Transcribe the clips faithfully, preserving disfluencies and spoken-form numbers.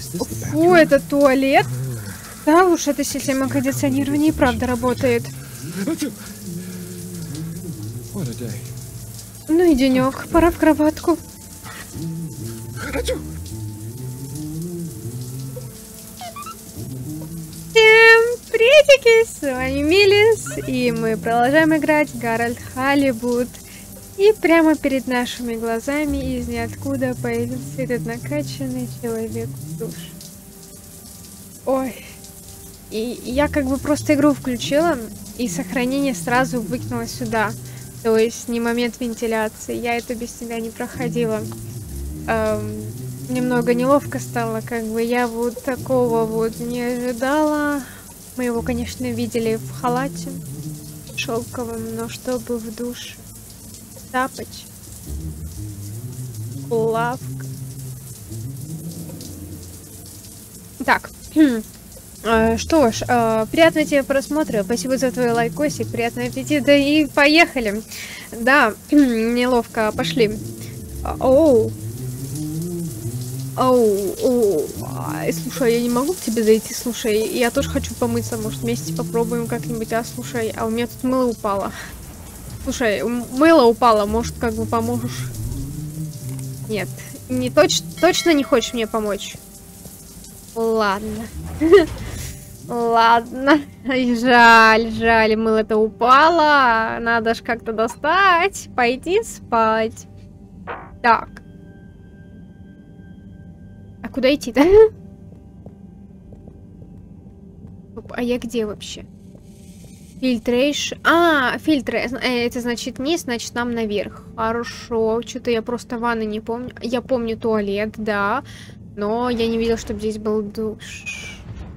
Фу, это туалет? Да уж, эта система кондиционирования и правда работает. Ну и денек, пора в кроватку. Всем приветики, с вами Милис, и мы продолжаем играть в Гарольд Халибут. И прямо перед нашими глазами из ниоткуда появился этот накачанный человек в душе. Ой. И я как бы просто игру включила, и сохранение сразу выкинуло сюда. То есть не момент вентиляции. Я это без тебя не проходила. Эм, немного неловко стало, как бы я вот такого вот не ожидала. Мы его, конечно, видели в халате шелковом, но чтобы в душе. Тапочки. Лавка. Так. Что ж, приятного тебе просмотра. Спасибо за твой лайкосик. Приятного аппетита. И поехали. Да, неловко. Пошли. Оу. Оу. Оу. Слушай, я не могу к тебе зайти. Слушай, я тоже хочу помыться. Может, вместе попробуем как-нибудь. А, слушай, а у меня тут мыло упало. Слушай, мыло упало, может, как бы поможешь? Нет, не точ точно не хочешь мне помочь? Ладно. Ладно. Жаль, жаль, мыло-то упало. Надо ж как-то достать. Пойди спать. Так. А куда идти-то? А я где вообще? Фильтрейш. А, фильтры. Это значит вниз, значит нам наверх. Хорошо. Что-то я просто ванны не помню. Я помню туалет, да. Но я не видела, чтобы здесь был душ.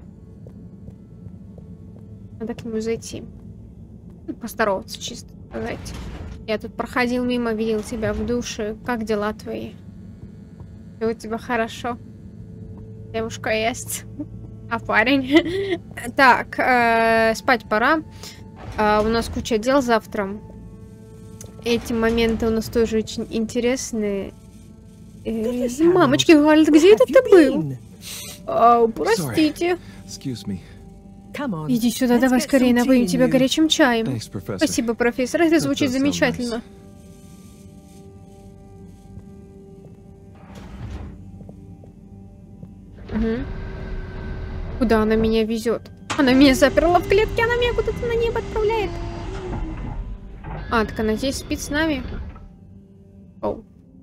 Надо к нему зайти. Поздороваться, чисто сказать. Я тут проходил мимо, видел тебя в душе. Как дела твои? Все у тебя хорошо? Девушка есть. А парень? Так, э, спать пора. Э, у нас куча дел завтра. Эти моменты у нас тоже очень интересные. Э, мамочки, Гарольд, где это ты был? О, простите. Иди сюда, давай скорее напоим тебя горячим чаем. Спасибо, профессор, это звучит замечательно. Угу. Куда она меня везет? Она меня заперла в клетке, она меня куда-то на небо отправляет. А, так она здесь спит с нами. Оу.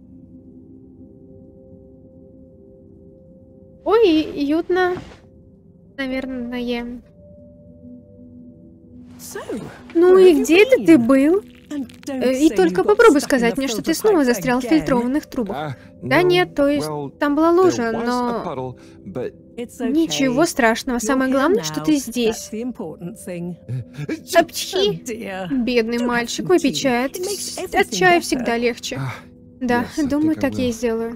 Ой, уютно. Наверное. Ну и где это ты был? И только попробуй сказать мне, что ты снова застрял в фильтрованных трубах. Да нет, то есть там была лужа, но... Ничего страшного, самое главное, что ты здесь. Апчхи! Бедный мальчик, выпей чай. От чая всегда легче. Да, думаю, так я и сделаю.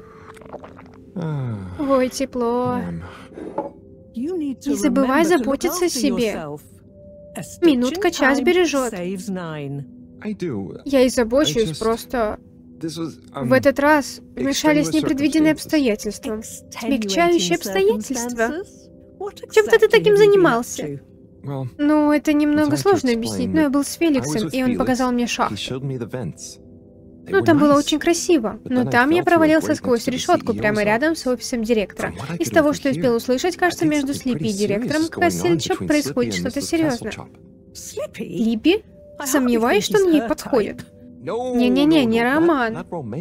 Ой, тепло. Не забывай заботиться о себе. Минутка час бережет. Я и забочусь, просто... В этот раз вмешались непредвиденные обстоятельства. Смягчающие обстоятельства? Чем-то ты таким занимался? Ну, это немного сложно объяснить, но я был с Феликсом, и он показал мне шахту. Ну, там было очень красиво, но там я провалился сквозь решетку прямо рядом с офисом директора. Из того, что я успел услышать, кажется, между Слиппи и директором Кассельчоп происходит что-то серьезное. Слиппи? Сомневаюсь, что он ей подходит. Не-не-не, не роман.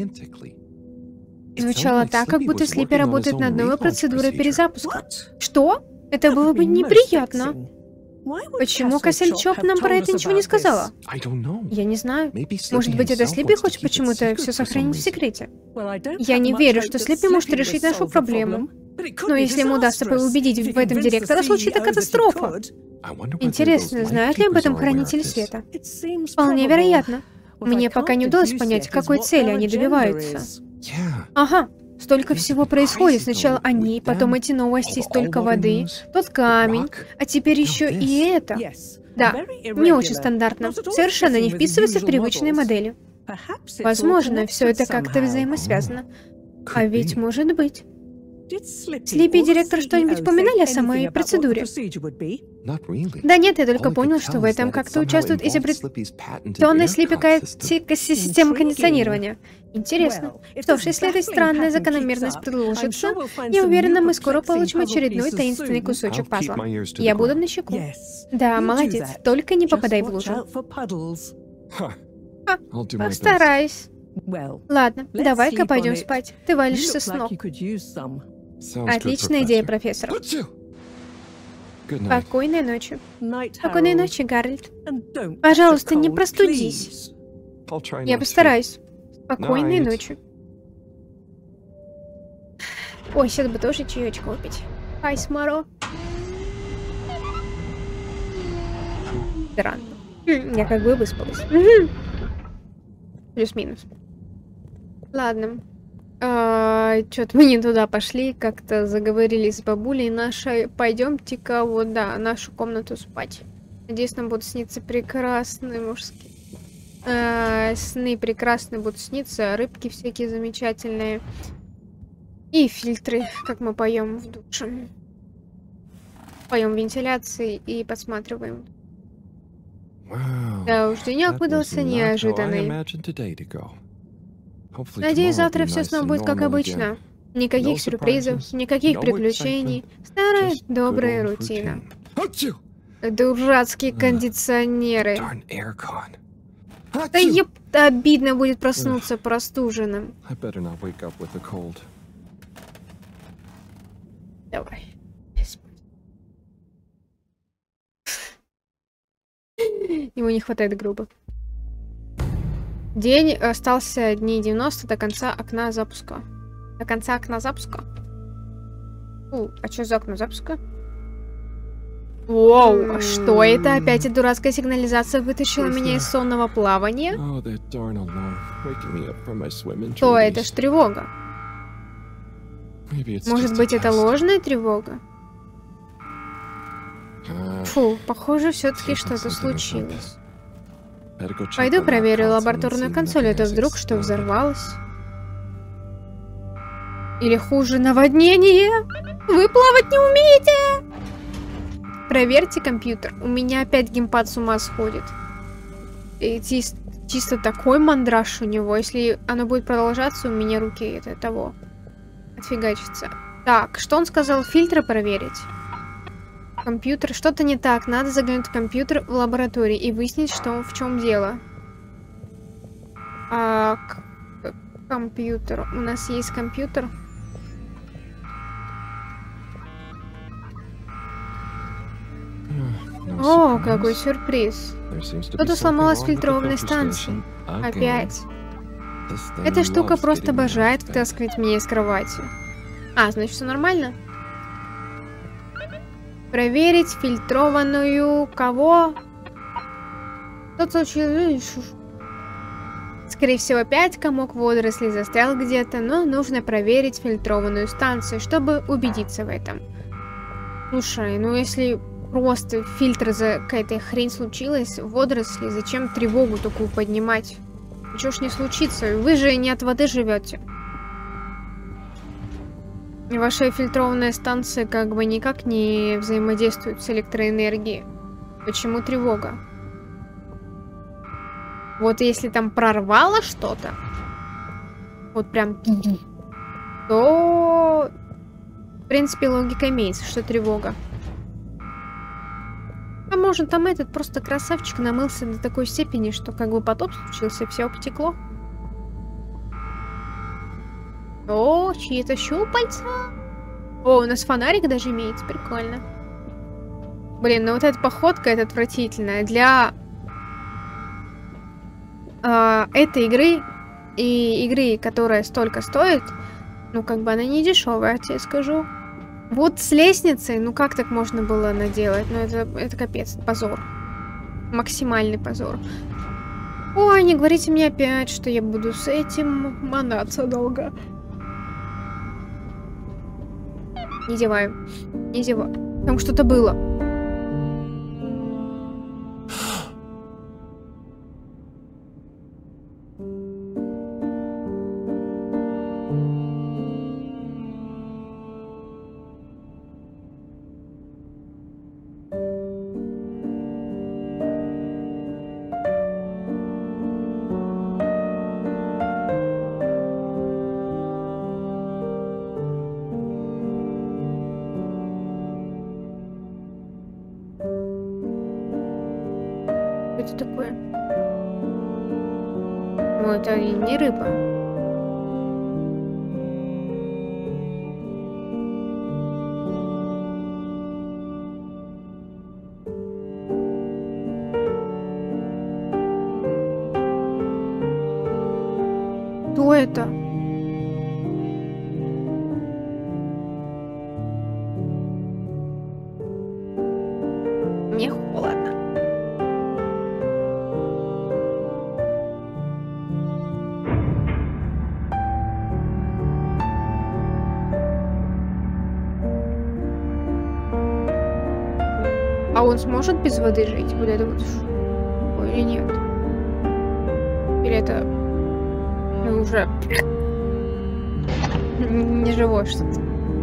Звучало так, как будто Слиппи работает над новой процедурой перезапуска. Что? Это было бы неприятно. Почему Кассельчоп нам про это ничего не сказала? Я не знаю. Может быть, это Слиппи хочет почему-то все сохранить в секрете? Я не верю, что Слиппи может решить нашу проблему. Но если ему удастся убедить в этом директора, случится катастрофа. Интересно, знают ли об этом хранители света? Вполне вероятно. Мне пока не удалось понять, какой цели они добиваются. Ага, столько всего происходит. Сначала они, потом эти новости, столько воды, тот камень, а теперь еще и это. Да, не очень стандартно. Совершенно не вписывается в привычные модели. Возможно, все это как-то взаимосвязано. А ведь может быть. Слипи и директор что-нибудь упоминали о самой процедуре? Да нет, я только понял, что в этом как-то участвует изобретенная Слипи система кондиционирования. Интересно. Что ж, если эта странная закономерность продолжится, я уверена, мы скоро получим очередной таинственный кусочек пазла. Я буду начеку. Да, молодец, только не попадай в лужу. А, постараюсь. Ладно, давай-ка пойдем спать. Ты валишься с ног. Отличная идея, профессор. Спокойной ночи. Спокойной ночи, Гарольд. Пожалуйста, не простудись. Я постараюсь. Спокойной ночи. Ой, сейчас бы тоже чаечку выпить. Ай, сморо. Странно. Я как бы выспалась. Плюс-минус. Ладно. А, Чё-то мы не туда пошли, как-то заговорили с бабулей нашей. Пойдемте-ка вот, да, нашу комнату спать. Надеюсь, нам будут сниться прекрасные мужские. А, сны прекрасные будут сниться, рыбки всякие замечательные. И фильтры, как мы поем в душе. Поем вентиляции и подсматриваем. Да уж, денек выдался неожиданный. Надеюсь, завтра все снова будет как обычно. Никаких сюрпризов, никаких приключений. Старая добрая рутина. Дурацкие кондиционеры. Да еб... обидно будет проснуться простуженным. Давай. Ему не хватает грубо. День остался дней девяносто до конца окна запуска. До конца окна запуска? У, а что за окно запуска? Воу, а что это? Опять эта дурацкая сигнализация вытащила меня из сонного плавания? То это ж тревога. Может быть, это ложная тревога? Фу, похоже, все-таки что-то случилось. Пойду проверю лабораторную консоль, это вдруг что, взорвалось? Или хуже, наводнение? Вы плавать не умеете? Проверьте компьютер. У меня опять геймпад с ума сходит. И чис чисто такой мандраж у него. Если оно будет продолжаться, у меня руки это того отфигачатся. Так, что он сказал? Фильтры проверить. Компьютер. Что-то не так. Надо заглянуть в компьютер в лаборатории и выяснить, что в чем дело. А, компьютер. У нас есть компьютер. О, какой сюрприз. Что-то сломалось в фильтрованной станции. Опять. Эта штука просто обожает втаскивать меня из кровати. А, значит, все нормально? Проверить фильтрованную... Кого? Что случилось? Скорее всего, опять комок водорослей застрял где-то, но нужно проверить фильтрованную станцию, чтобы убедиться в этом. Слушай, ну если просто фильтр за какая-то хрень случилась, водоросли, зачем тревогу такую поднимать? Ничего ж не случится, вы же не от воды живете. Ваша фильтрованная станция как бы никак не взаимодействует с электроэнергией. Почему тревога? Вот если там прорвало что-то, вот прям, то, в принципе, логика имеется, что тревога. А может, там этот просто красавчик намылся до такой степени, что как бы потоп случился, все потекло. О, чьи-то щупальца. О, у нас фонарик даже имеется, прикольно. Блин, ну вот эта походка, это отвратительная. Для э, этой игры и игры, которая столько стоит, ну как бы она не дешевая, я тебе скажу. Вот с лестницей, ну как так можно было наделать? Ну это, это капец, позор. Максимальный позор. Ой, не говорите мне опять, что я буду с этим манаться долго. Не зеваю. Не зеваю. Там что-то было. это такое? О, это не рыба. Что это? Мне холодно. А он сможет без воды жить? Вот это вот. Ой, или нет? Или это... Мы уже... не живое что-то.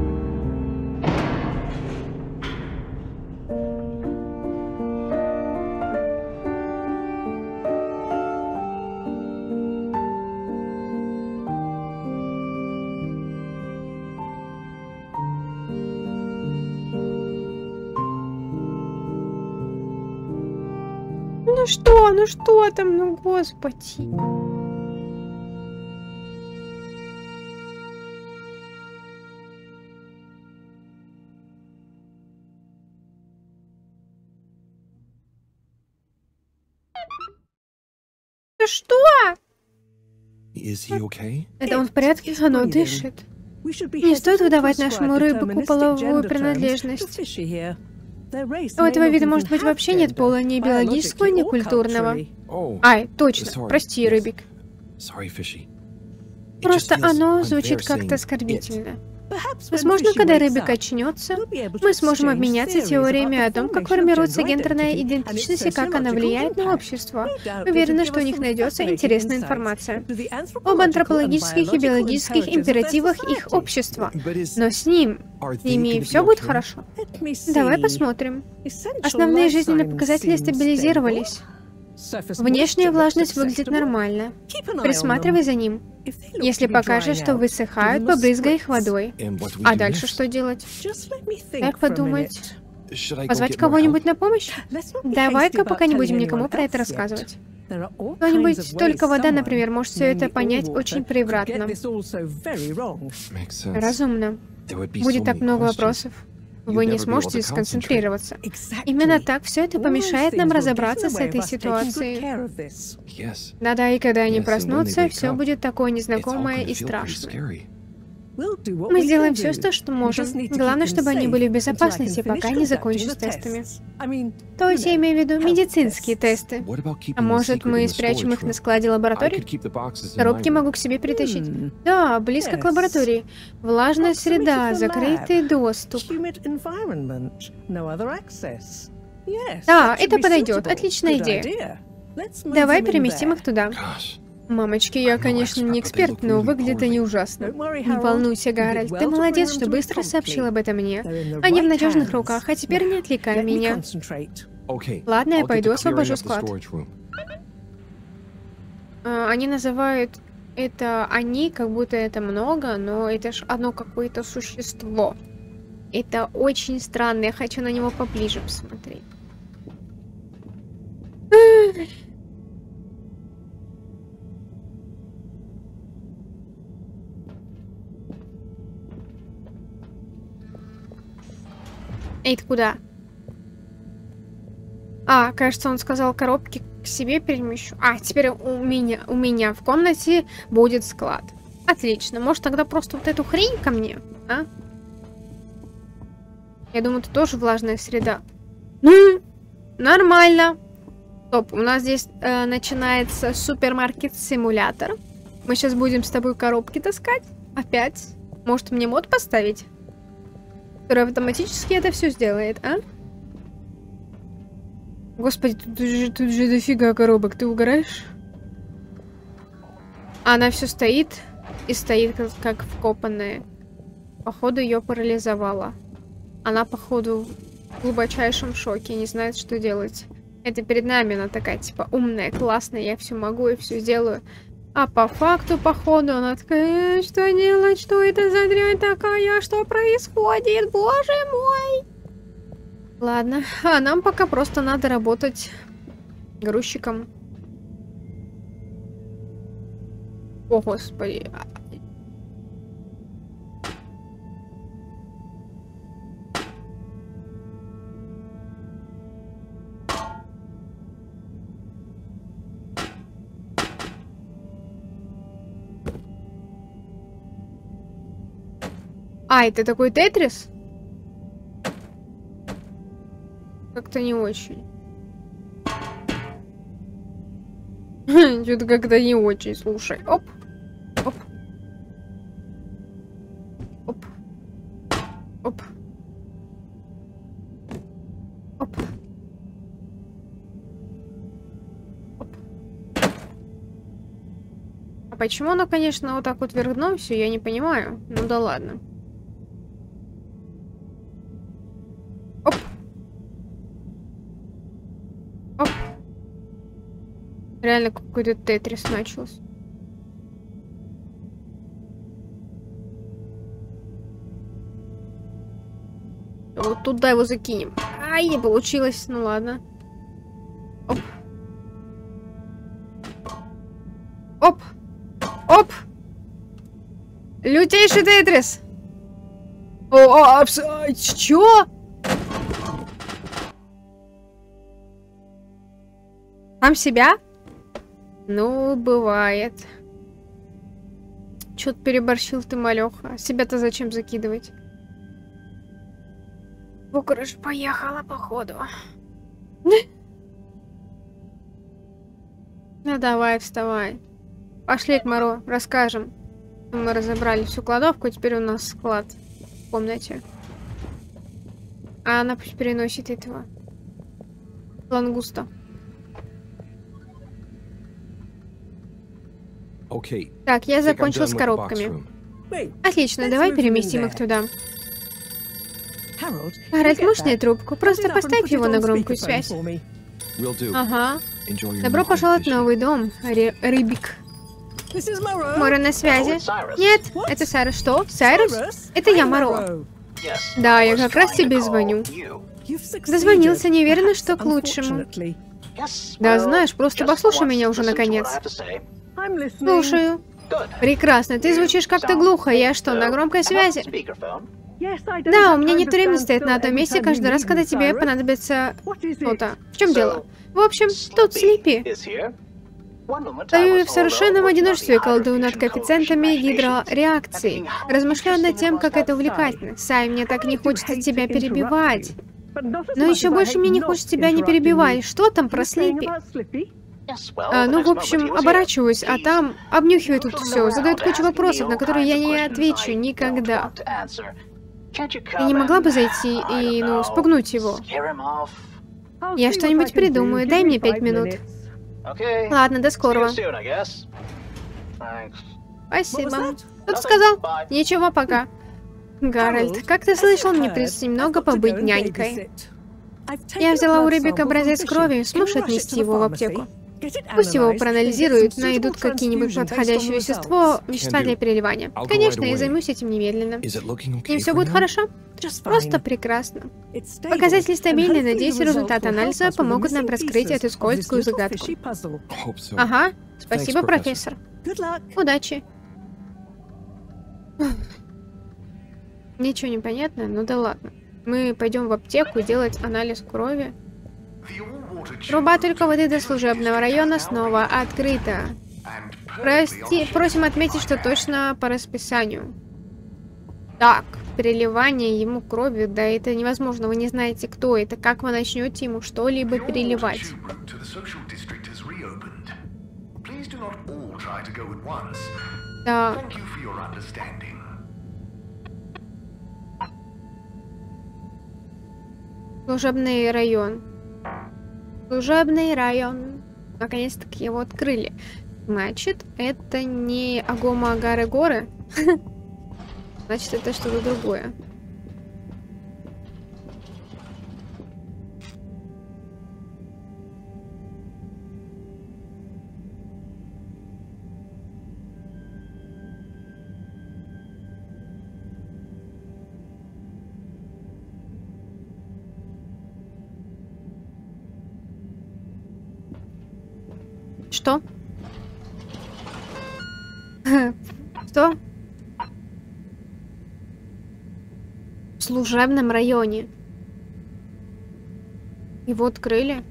Ну что, ну что там, ну господи. Ну что? Это он в порядке? Оно дышит. Не стоит выдавать нашему рыбаку половую принадлежность. У этого вида может быть вообще нет пола ни биологического, ни культурного. Ай, точно. Прости, рыбик. Просто оно звучит как-то оскорбительно. Возможно, когда рыбик очнется, мы сможем обменяться теориями о том, как формируется гендерная идентичность и как она влияет на общество. Уверена, что у них найдется интересная информация об антропологических и биологических императивах их общества. Но с ним, с ними все будет хорошо. Давай посмотрим. Основные жизненные показатели стабилизировались. Внешняя влажность выглядит нормально. Присматривай за ним. Если покажешь, что высыхают, побрызгай их водой. А дальше что делать? Как подумать? Позвать кого-нибудь на помощь? Давай-ка пока не будем никому про это рассказывать. Кто-нибудь, только вода, например, может все это понять очень превратно. Разумно. Будет так много вопросов. Вы не сможете сконцентрироваться. Именно так все это помешает нам разобраться с этой ситуацией. Да-да, и когда они проснутся, все будет такое незнакомое и страшное. Мы сделаем все, что можем. Главное, чтобы они были в безопасности, пока не закончу с тестами. То есть я имею в виду медицинские тесты. А может, мы спрячем их на складе лаборатории? Коробки могу к себе притащить. Да, близко к лаборатории. Влажная среда, закрытый доступ. Да, это подойдет. Отличная идея. Давай переместим их туда. Мамочки, я, конечно, не эксперт, но выглядят они ужасно. Не волнуйся, Гарольд, ты молодец, что быстро сообщил об этом мне. Они в надежных руках, а теперь не отвлекай меня. Ладно, я пойду освобожу склад. А, они называют это они, как будто это много, но это ж одно какое-то существо. Это очень странно, я хочу на него поближе посмотреть. Эй, ты куда? А, кажется, он сказал, коробки к себе перемещу. А, теперь у меня, у меня в комнате будет склад. Отлично. Может, тогда просто вот эту хрень ко мне, а? Я думаю, это тоже влажная среда. Ну, нормально. Стоп, у нас здесь э, начинается супермаркет-симулятор. Мы сейчас будем с тобой коробки таскать. Опять. Может, мне мод поставить? Который автоматически это все сделает, а? Господи, тут же, тут же дофига коробок, ты угораешь? Она все стоит и стоит как, как вкопанная. Походу, ее парализовало. Она, походу, в глубочайшем шоке, не знает, что делать. Это перед нами она такая, типа, умная, классная, я все могу и все сделаю. А по факту, походу, она такая, э, что делать, что это за дрянь такая, что происходит, боже мой. Ладно, а нам пока просто надо работать грузчиком. О, господи. А, это такой Тетрис? Как-то не очень. Что-то как-то не очень, слушай. Оп. Оп. Оп. Оп. Оп. Оп. А почему оно, конечно, вот так вот вверх дном все, я не понимаю. Ну да ладно. Оп. Оп. Реально какой-то Тетрис начался. Вот туда его закинем. Ай, не получилось. Ну ладно. Оп. Оп. Оп. Лютейший Тетрис. О, о, абс... Чё? Сам себя? Ну, бывает. Чё-то переборщил ты, малёха. Себя-то зачем закидывать? В короче, поехала, походу. Ну давай, вставай. Пошли к Моро, расскажем. Мы разобрали всю кладовку, теперь у нас склад в комнате. А она пусть переносит этого лангуста. Так, я закончил с коробками. Отлично, давай переместим их туда. Гарольд, можешь снять трубку? Просто поставь его на громкую связь. Ага. Добро пожаловать в новый дом, Ри Рыбик. Моро на связи? Нет, это Сайрус. Что? Сайрус? Это я, Моро. Да, я как раз тебе звоню. Дозвонился, не уверена, что к лучшему. Да, знаешь, просто послушай меня уже наконец. Слушаю. Прекрасно, ты звучишь как-то глухо. Я что, на громкой связи? Да, у меня нет времени стоять на одном месте каждый раз, когда тебе понадобится что-то. В чем дело? В общем, тут Слипи. Стою в совершенном одиночестве, колдую над коэффициентами гидрореакции. Размышляю над тем, как это увлекательно. Сай, мне так не хочется тебя перебивать. Но еще больше мне не хочется тебя не перебивать. Что там про Слипи? А, ну, в общем, оборачиваюсь, а там обнюхивает тут все, задает кучу вопросов, на которые я не отвечу никогда. Ты не могла бы зайти и, ну, спугнуть его? Я что-нибудь придумаю, дай мне пять минут. Ладно, до скорого. Спасибо. Кто-то сказал? Ничего, пока. Гарольд, как ты слышал, мне придется немного побыть нянькой. Я взяла у Рыбик образец крови, сможешь отнести его в аптеку? Пусть его проанализируют, найдут какие-нибудь подходящее вещество, вещества для переливания. Конечно, я займусь этим немедленно. И все будет хорошо? Просто прекрасно. Показатели стабильны, надеюсь, результаты анализа помогут нам раскрыть эту скользкую загадку. Ага, спасибо, профессор. Удачи. Ничего не понятно, ну да ладно. Мы пойдем в аптеку делать анализ крови. Труба только воды до служебного района снова открыта. Прости, просим отметить, что точно по расписанию. Так, переливание ему крови, да это невозможно, вы не знаете, кто это, как вы начнете ему что-либо переливать. Да. Служебный район. Служебный район. Наконец-таки его открыли. Значит, это не Агома Агары горы. Значит, это что-то другое. Что? Что? В служебном районе. Его открыли?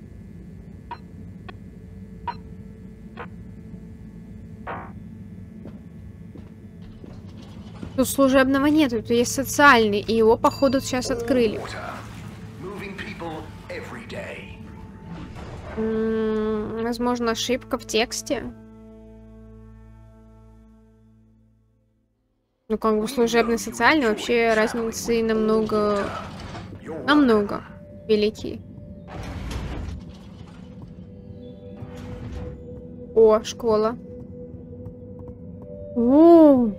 Тут служебного нет, тут есть социальный, и его, походу, сейчас открыли. М-м, возможно, ошибка в тексте. Ну, как бы служебный, социальный, вообще разницы намного, намного велики. О, школа. О,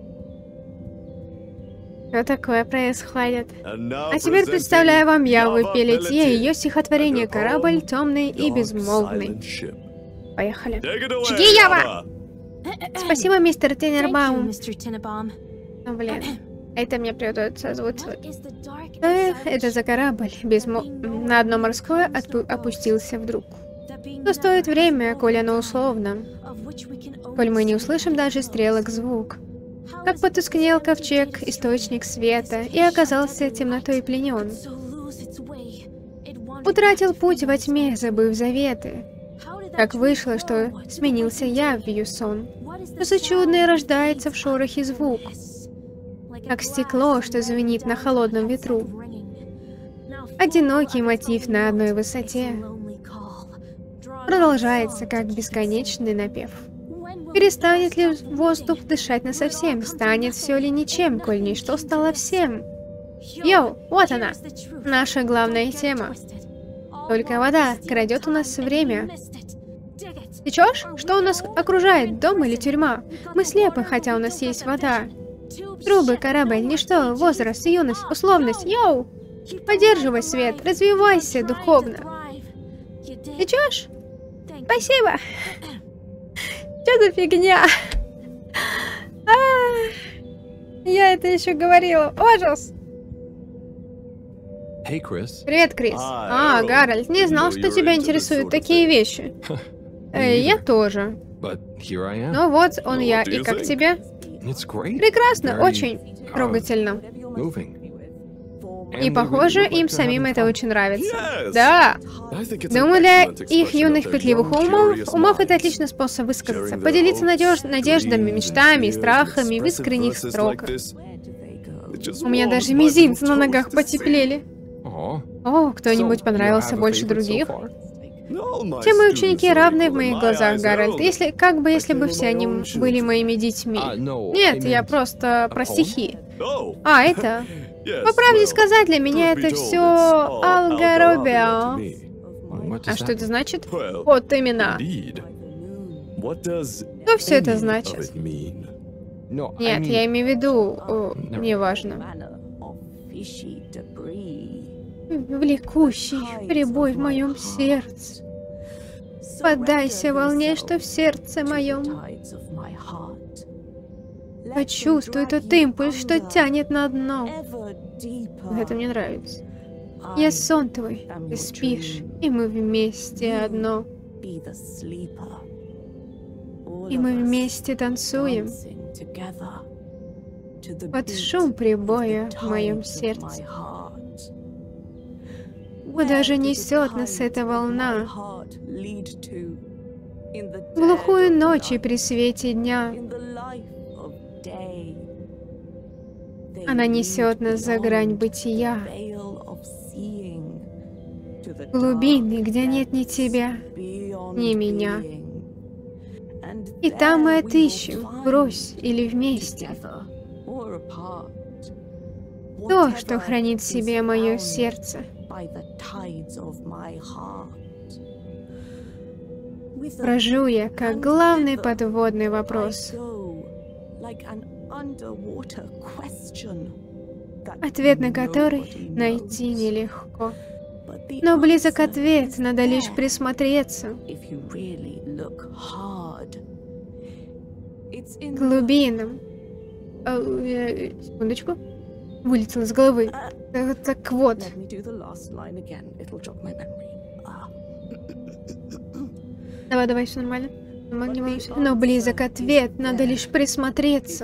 что такое происходит? А теперь представляю вам Яву Пелетье и ее стихотворение «Корабль темный и безмолвный». Поехали. Жги, Ява! Спасибо, мистер Тенербаум. Ну, блин, это мне придется озвучивать. Эх, это за корабль. Безмо... На одно морское отпу... опустился вдруг. Но стоит время, коль оно условно. Коль мы не услышим даже стрелок звук. Как потускнел ковчег, источник света, и оказался темнотой пленен. Утратил путь во тьме, забыв заветы. Как вышло, что сменился явью сон. Что чудное рождается в шорохе звук. Как стекло, что звенит на холодном ветру. Одинокий мотив на одной высоте. Продолжается, как бесконечный напев. Перестанет ли воздух дышать насовсем? Станет все ли ничем, коль ничто стало всем? Йоу, вот она, наша главная тема. Только вода крадет у нас время. Течешь? Что у нас окружает? Дом или тюрьма? Мы слепы, хотя у нас есть вода. Трубы, корабль, ничто, возраст, юность, условность. Йоу! Поддерживай свет, развивайся духовно. Течешь? Спасибо. Что за фигня? А, я это еще говорила. Ужас. Привет, Крис. А, Гарольд, не знал, что тебя интересуют такие вещи. Э, я тоже. Ну вот, он я. И как тебе? Прекрасно, очень трогательно. И похоже, им самим это очень нравится. Да. Думаю, для их юных пытливых умов, умов это отличный способ высказаться. Поделиться надеж... надеждами, мечтами, страхами в искренних строках. У меня даже мизинцы на ногах потеплели. О, кто-нибудь понравился больше других? Все мои ученики равны в моих глазах, Гарольд. Если, как бы, если бы все они были моими детьми. Нет, я просто про стихи. А, это... По правде сказать, для меня это все алгаробио. А что это значит? Вот именно. Что все это значит? Нет, я имею в виду... О, неважно. Влекущий прибой в моем сердце. Поддайся волне, что в сердце моем. Почувствуй тот импульс, что тянет на дно. Это мне нравится. Я сон твой, ты спишь, и мы вместе одно. И мы вместе танцуем под шум прибоя в моем сердце. Куда же несет нас эта волна? В глухую ночь и при свете дня. Она несет нас за грань бытия. Глубины, где нет ни тебя, ни меня. И там мы отыщем, врозь или вместе. То, что хранит в себе мое сердце. Брожу я, как главный подводный вопрос. Ответ на который найти нелегко. Но близок ответ, надо лишь присмотреться. Глубинам. Э, секундочку. Вылетело из головы. Так, так вот. Давай, давай, все нормально. Но близок ответ, надо лишь присмотреться.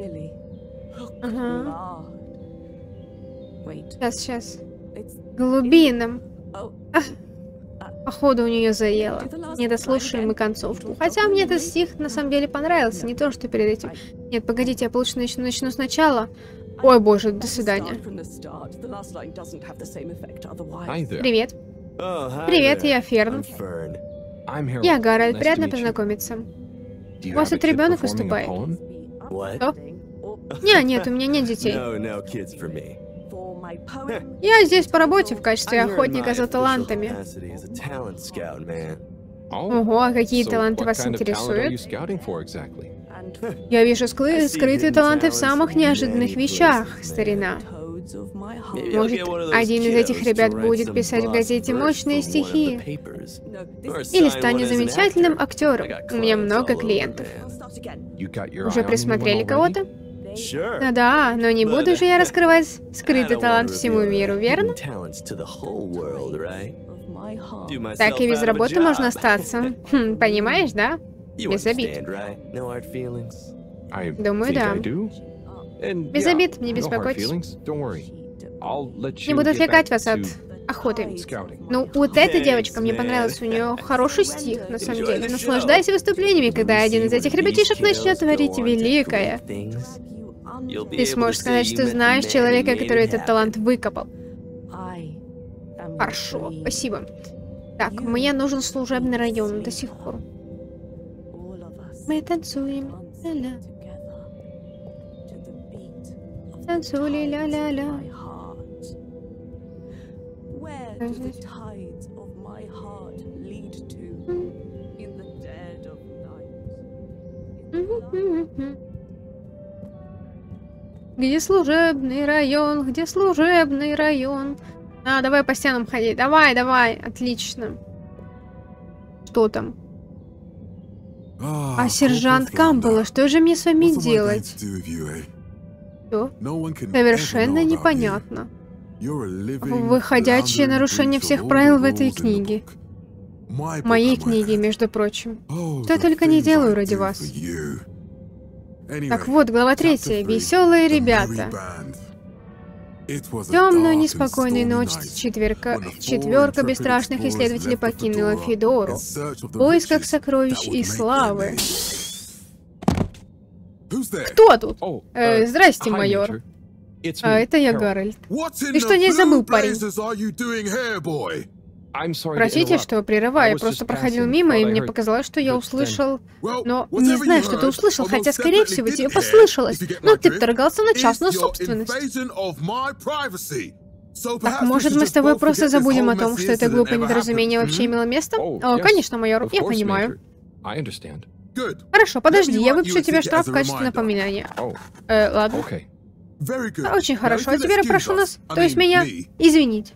Ага. Сейчас, сейчас. Глубинам. Ах. Походу у нее заело. Не дослушаем мы концовку. Хотя мне этот стих на самом деле понравился, не то что перед этим. Нет, погодите, я получше начну, начну сначала. Ой, боже, до свидания. Привет. Привет, я Ферн. Я Гарольд, приятно познакомиться. У вас тут ребенок выступает? Что? Не, нет, у меня нет детей. Я здесь по работе в качестве охотника за талантами. Ого, а какие таланты вас интересуют? Я вижу скры скрытые таланты в самых неожиданных вещах, старина. Может, один из этих ребят будет писать в газете мощные стихи? Или станет замечательным актером? У меня много клиентов. Уже присмотрели кого-то? Да-да, но не буду же я раскрывать скрытый талант всему миру, верно? Так и без работы можно остаться. Хм, понимаешь, да? Без обид. Думаю, да. Без обид, не беспокойтесь. Не буду отвлекать вас от охоты. Ну, вот эта девочка, мне понравилась, у нее хороший стих, на самом деле. Наслаждайся выступлениями, когда один из этих ребятишек начнет творить великое. Ты сможешь сказать, что знаешь человека, который этот талант выкопал. Хорошо, спасибо. Так, мне нужен служебный район до сих пор. Мы танцуем, ля-ля. Танцули, ля-ля-ля. Где служебный район? Где служебный район? А, давай по стенам ходить. Давай, давай. Отлично. Что там? А сержант Камбелла, что же мне с вами делать? Что? Совершенно непонятно. Выходящее нарушение всех правил в этой книге. Моей книге, между прочим. Что я только не делаю ради вас. Так вот, глава третья. Веселые ребята. Темную, неспокойную ночь четверка, четверка бесстрашных исследователей покинула Федору в поисках сокровищ и славы. Кто тут? Э, здрасте, майор. А это я, Гарольд. Ты что здесь забыл, парень? Простите, что прерываю, я просто проходил мимо, и мне показалось, что я услышал... Но не знаю, что ты услышал, хотя, скорее всего, тебе послышалось. Но ты вторгался на частную собственность. Так, может, мы с тобой просто забудем о том, что это глупое недоразумение вообще имело место? О, конечно, майор, я понимаю. Хорошо, подожди, я выпишу тебе штраф в качестве напоминания. Э, ладно. Очень хорошо, а теперь я прошу нас, то есть меня, извинить.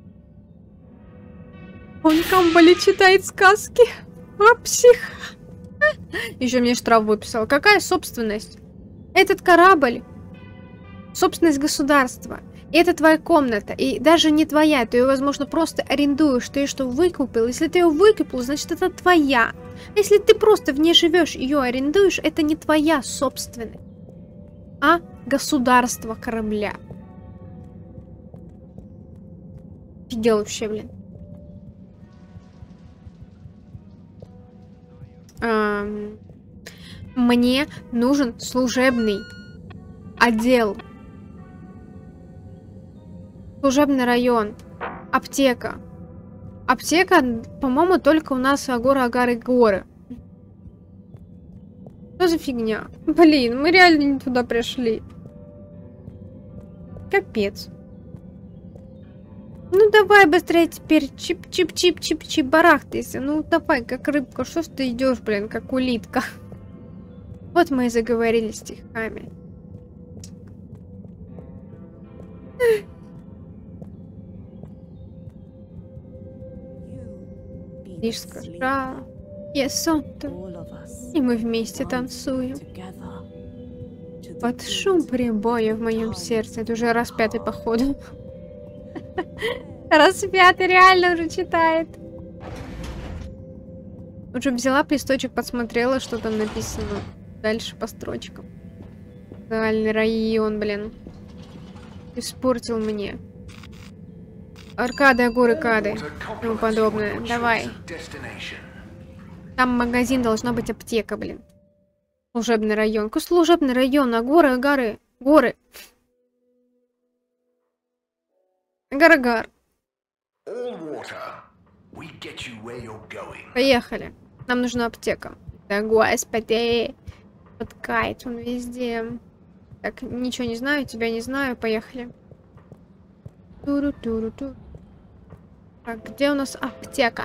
Он Камбелле читает сказки. А, псих. Еще мне штраф выписал. Какая собственность? Этот корабль. Собственность государства. И это твоя комната. И даже не твоя. Ты ее, возможно, просто арендуешь. Ты ее что, выкупил? Если ты ее выкупил, значит, это твоя. Если ты просто в ней живешь, ее арендуешь, это не твоя собственность, а государство корабля. Офигел вообще, блин. Эм, мне нужен служебный отдел. Служебный район. Аптека. Аптека, по-моему, только у нас Агора, Агары, Горы. Что за фигня? Блин, мы реально не туда пришли. Капец. Ну давай быстрее теперь, чип-чип-чип-чип-чип, барахтайся. Ну давай, как рыбка, что ж ты идешь, блин, как улитка. Вот мы и заговорили стихами. Лишь скажа, я сонта, и мы вместе танцуем. Под шум прибоя в моем сердце. Это уже раз пятый, походу. Раз пятый реально уже читает. Уже взяла листочек, посмотрела, что там написано. Дальше по строчкам. Дальний район, блин. Испортил мне. Аркады, огуры, кады. И тому подобное. Давай. Там магазин, должна быть аптека, блин. Служебный район. Какой служебный район? А горы, горы, горы. Агар-агар. Поехали. Нам нужна аптека. Да, господи. Вот кайт, он везде. Так, ничего не знаю, тебя не знаю. Поехали. Туру-туру-туру. Так, где у нас аптека?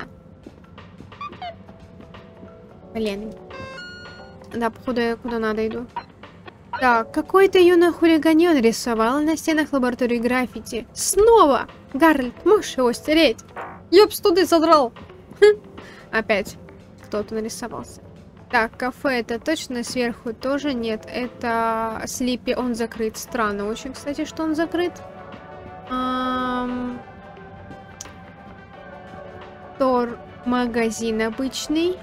Блин. Да, походу я куда надо иду. Так, какой-то юный хулиганьон рисовал на стенах лаборатории граффити. Снова! Гарольд, можешь его стереть? Ёпс, туды задрал. Хм. Опять кто-то нарисовался. Так, кафе это точно, сверху тоже нет. Это Слипи, он закрыт. Странно очень, кстати, что он закрыт. Ам... Тор магазин обычный.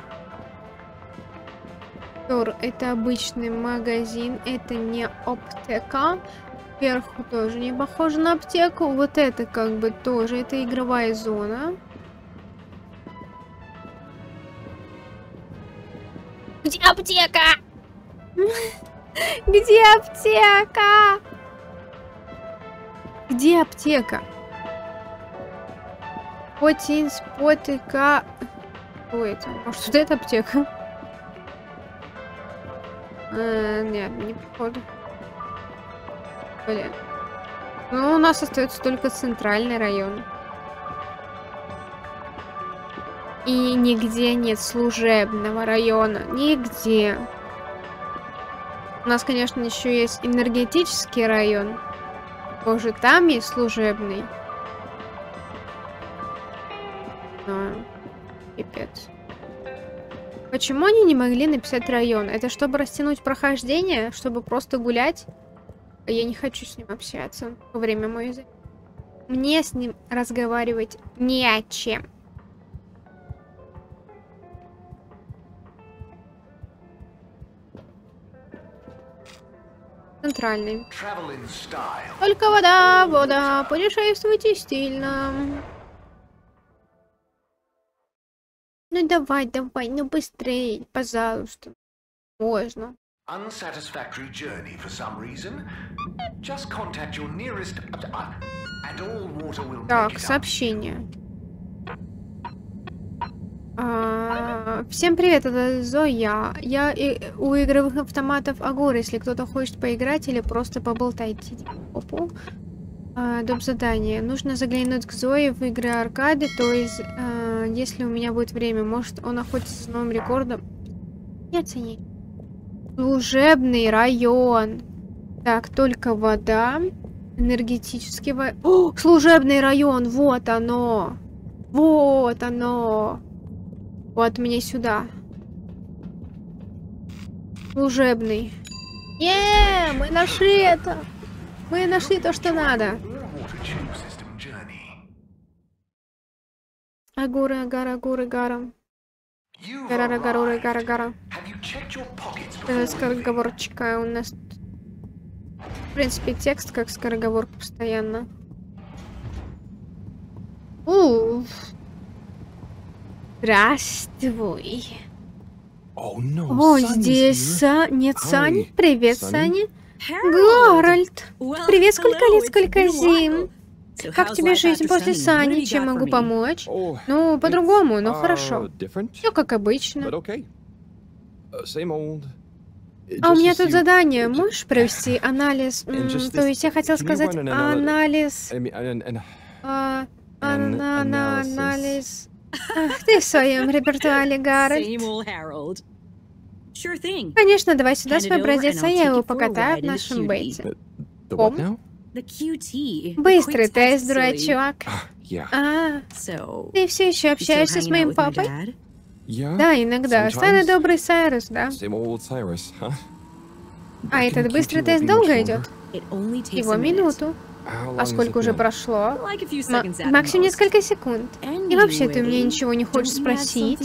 Тор это обычный магазин, это не аптека. Сверху тоже не похоже на аптеку. Вот это как бы тоже, это игровая зона. Где аптека? Где аптека? Где аптека? Потин, спотыка. Что это? Может, вот это аптека? А, нет, не походу. Блин. Ну, у нас остается только центральный район. И нигде нет служебного района. Нигде. У нас, конечно, еще есть энергетический район. Тоже там есть служебный. Но... Пипец. Почему они не могли написать район? Это чтобы растянуть прохождение? Чтобы просто гулять? Я не хочу с ним общаться во время моей записи. Мне с ним разговаривать не о чем. Центральный. Только вода, вода, путешествуйте стильно. Ну давай, давай, ну быстрее, пожалуйста. Можно. Unsatisfactory journey for some reason. Just contact your nearest and all water will. Так, сообщение. А, всем привет, это Зоя. Я и, у игровых автоматов Агор, если кто-то хочет поиграть или просто поболтать. Опу. А, доп. Задание. Нужно заглянуть к Зое в игры аркады, то есть, а, если у меня будет время, может он охотится за новым рекордом. Не оцени. Служебный район. Так, только вода. Энергетический во... О, служебный район, вот оно. Вот оно. Вот мне сюда. Служебный. Е, мы нашли это. Мы нашли то, что надо. Агуры, агара, агуры, гара. Гара, гара, гара, гара. Это скороговорочка у нас. В принципе, текст как скороговорка постоянно. Уф. Здравствуй. О, здесь Са... Нет, Саня. Привет, Саня. Гарольд. Привет, сколько лет, сколько зим. Как тебе жизнь после Сани? Чем могу помочь? Ну, по-другому, но хорошо. Все как обычно. А у меня тут задание. Можешь провести анализ? То есть я хотел сказать анализ... Анализ... Ах, ты в своем репертуаре, Гарольд. Конечно, давай сюда свой образец, а я его покатаю в нашем бейте. Пом? Быстрый тест, дурачок. А, ты все еще общаешься с моим папой? Да, иногда. Старый добрый Сайрус, да? А этот быстрый тест долго идет? Его минуту. А сколько уже прошло? М максимум несколько секунд. И вообще, ты мне ничего не хочешь спросить?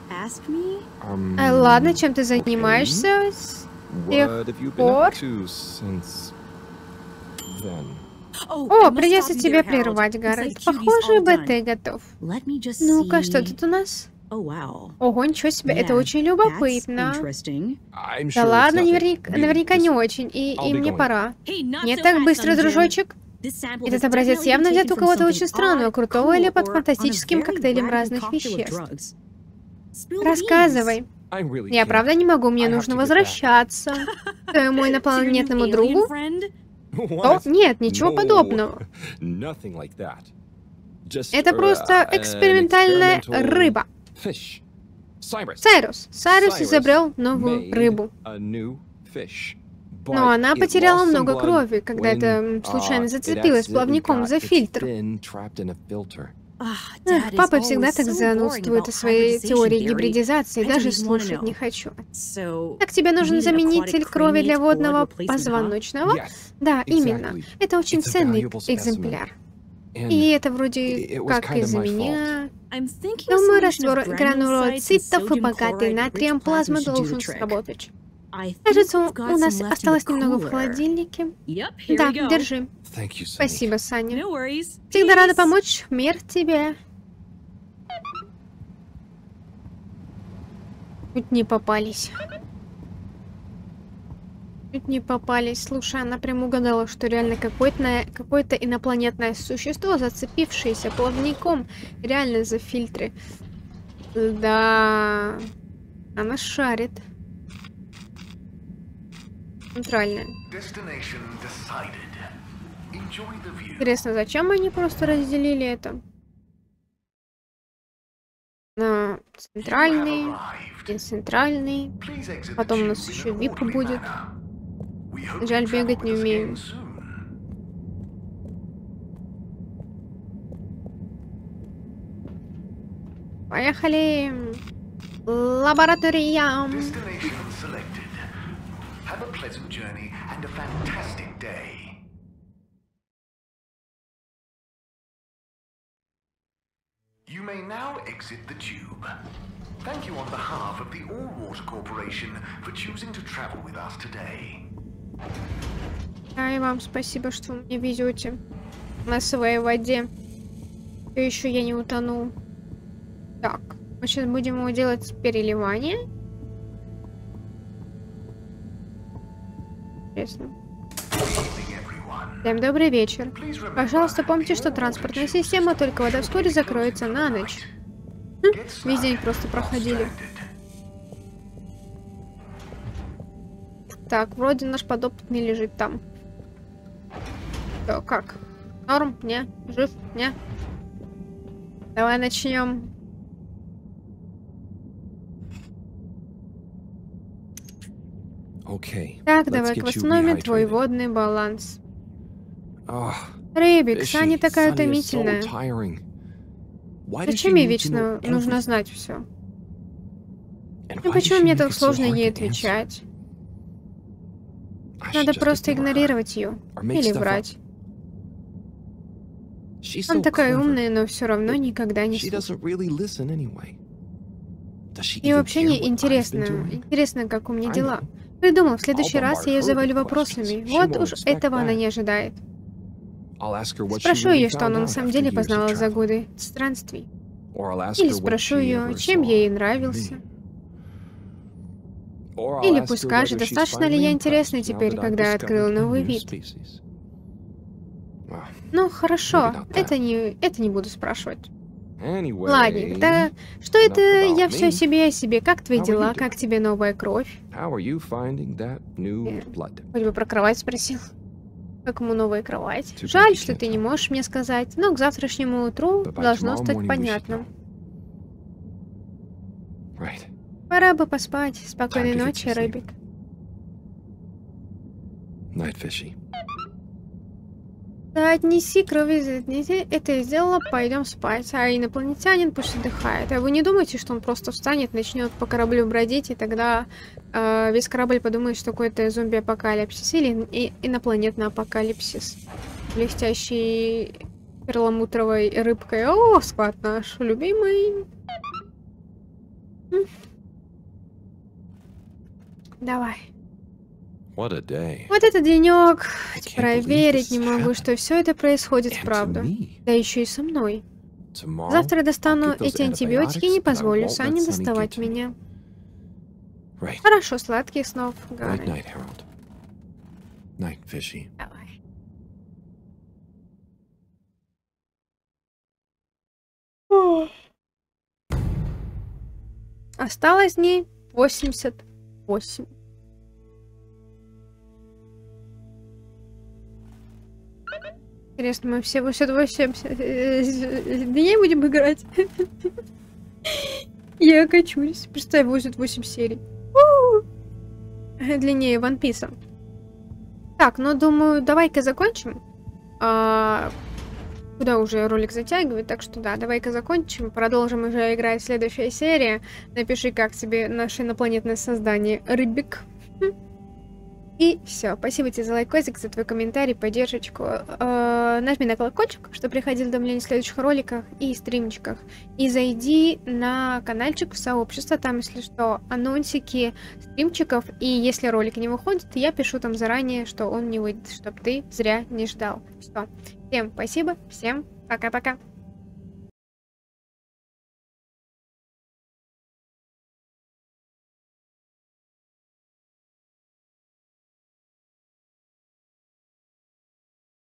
А, ладно, чем ты занимаешься с тех пор? О, придется тебя прервать, Гарольд. Похоже, БТ готов. Ну-ка, что тут у нас? Ого, ничего себе, это очень любопытно. Да ладно, наверняка, наверняка не очень, и, и мне пора. Не так быстро, дружочек. Этот образец явно взят у кого-то очень странного, крутого или под фантастическим коктейлем разных веществ. Рассказывай. Я правда не могу, мне нужно возвращаться. К твоему инопланетному другу? О, нет, ничего подобного. Это просто экспериментальная рыба. Сайрус. Сайрус изобрел новую рыбу. Но она потеряла много крови, когда это случайно зацепилась плавником за фильтр. Эх, папа всегда так занудствует о своей теории гибридизации, даже слушать не хочу. Так, тебе нужен заменитель крови для водного позвоночного? Да, именно. Это очень ценный экземпляр. И это вроде как из-за меня. Думаю, раствор гранулоцитов и богатый натрием плазмы должен сработать. Кажется, у нас осталось немного в холодильнике. Да, держи. Спасибо, Саня. Всегда рада помочь. Мир тебе. Чуть не попались. Чуть не попались. Слушай, она прям угадала, что реально какое-то какое-то инопланетное существо, зацепившееся плавником, реально за фильтры. Да, она шарит. Центральная. Интересно, зачем они просто разделили это на центральный и центральный? Потом у нас еще вип будет. Жаль, бегать не умею. Поехали! Лаборатория! Have a pleasant journey and a fantastic day. You may now exit the tube. Thank you on behalf of the All-Water Corporation for choosing to travel with us today. А и вам спасибо, что вы мне везете на своей воде. И еще я не утонул. Так, мы сейчас будем делать переливание. Всем добрый вечер. Пожалуйста, помните, что транспортная система только вода вскоре закроется на ночь. Хм, весь день просто проходили. Так, вроде наш подопытный лежит там. Что, как? Норм? Не? Жив? Не? Давай начнем. Okay, так, давай-ка восстановим твой водный баланс. Oh, Рыбик, Саня такая утомительная. So Зачем ей вечно нужно знать все? И почему мне так сложно ей отвечать? Надо просто игнорировать ее. Или врать. Она такая умная, но все равно никогда не слушает. И вообще не интересно. Интересно, как у меня дела. Придумал, в следующий раз я ее завалю вопросами. Вот уж этого она не ожидает. Спрошу ее, что она на самом деле познала за годы странствий. Или спрошу ее, чем я ей нравился. Или пусть скажет, достаточно ли я интересный теперь, когда я открыл новый вид. Ну, хорошо, это не, это не буду спрашивать. Ладненько, да что это я все о себе о себе? Как твои дела? Как тебе новая кровь? Хоть бы про кровать спросил. Как ему новая кровать? Жаль, что ты не можешь мне сказать, но к завтрашнему утру должно стать понятным. Пора бы поспать. Спокойной ночи, Рыбик. Да, отнеси крови, это сделала, пойдем спать. А инопланетянин пусть отдыхает. А вы не думаете, что он просто встанет, начнет по кораблю бродить, и тогда э, весь корабль подумает, что какой-то зомби-апокалипсис или и инопланетный апокалипсис? блестящей перламутровой рыбкой. О, склад наш любимый. Давай. Вот это денек. Проверить не могу, что все это происходит вправду. Да еще и со мной. Завтра достану эти антибиотики и не позволю Сане доставать меня. Хорошо, сладких снов, Гарри. Давай. Осталось дней восемьдесят восемь. Интересно, мы все восемьдесят восемь дней будем играть? Я качусь. Представь, восемьдесят восемь серий. Длиннее One Piece. Так, ну думаю, давай-ка закончим. А, куда уже ролик затягивает, так что да, давай-ка закончим. Продолжим уже играть следующая серия. Напиши, как тебе наше инопланетное создание Рыбик. И все. Спасибо тебе за лайкосик, за твой комментарий, поддержку. Э, нажми на колокольчик, чтобы приходили уведомления в следующих роликах и стримчиках. И зайди на каналчик в сообщество, там, если что, анонсики стримчиков. И если ролик не выходит, я пишу там заранее, что он не выйдет, чтобы ты зря не ждал. Все. Всем спасибо, всем пока-пока.